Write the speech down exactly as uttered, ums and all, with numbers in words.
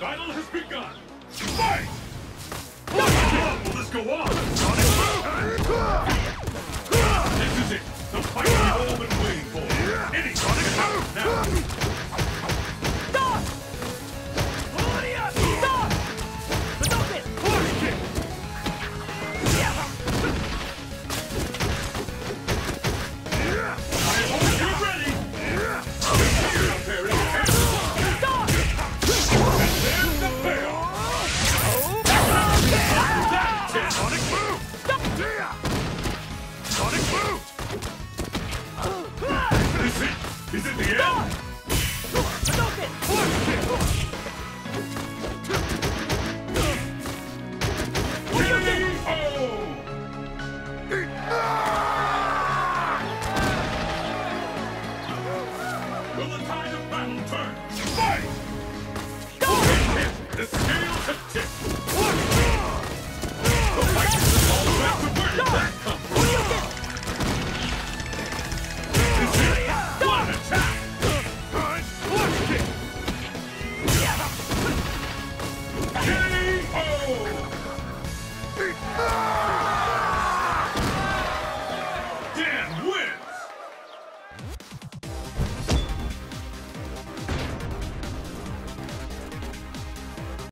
battle has begun! Fight! How long will this go on? Sonic Boom! This is it! The fight we've all been waiting for! Any Sonic Boom now! Stop! Stop! Hadouken! Force kick! I hope you're ready! Preparing and Stop! and there's the payoff! That's it! Sonic Boom! Sonic Boom! Is it? Is it the end? Hadouken! Force kick! K O! Will the tide of battle turn? Fight! The scales have tipped! The fight is all back to where did that come from? Is it? One attack! Force kick!